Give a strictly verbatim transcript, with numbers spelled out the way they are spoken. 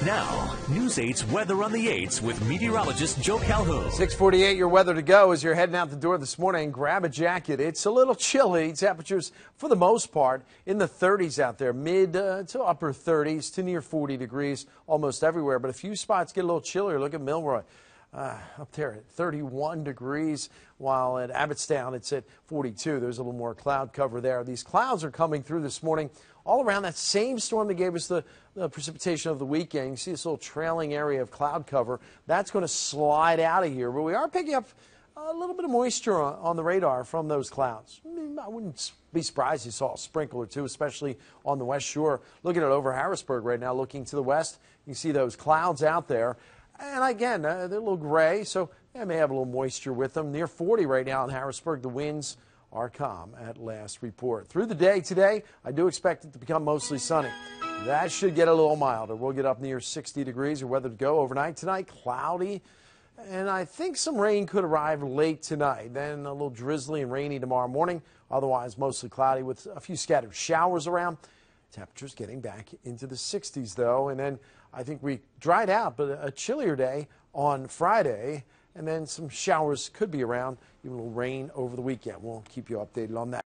Now, News eight's Weather on the eights with meteorologist Joe Calhoun. six forty-eight, your weather to go as you're heading out the door this morning. Grab a jacket. It's a little chilly. Temperatures, for the most part, in the thirties out there, mid uh, to upper thirties to near forty degrees almost everywhere. But a few spots get a little chillier. Look at Milroy. Uh, up there at thirty-one degrees, while at Abbottstown it's at forty-two. There's a little more cloud cover there. These clouds are coming through this morning all around that same storm that gave us the, the precipitation of the weekend. You see this little trailing area of cloud cover. That's going to slide out of here, but we are picking up a little bit of moisture on, on the radar from those clouds. I mean, I wouldn't be surprised you saw a sprinkle or two, especially on the west shore. Looking at over Harrisburg right now, looking to the west, you see those clouds out there. And again, uh, they're a little gray, so they may have a little moisture with them. Near forty right now in Harrisburg. The winds are calm at last report. Through the day today, I do expect it to become mostly sunny. That should get a little milder. We'll get up near sixty degrees. Your weather to go overnight tonight, cloudy. And I think some rain could arrive late tonight. Then a little drizzly and rainy tomorrow morning. Otherwise, mostly cloudy with a few scattered showers around. Temperatures getting back into the sixties, though. And then I think we dried out, but a chillier day on Friday. And then some showers could be around, even a little rain over the weekend. We'll keep you updated on that.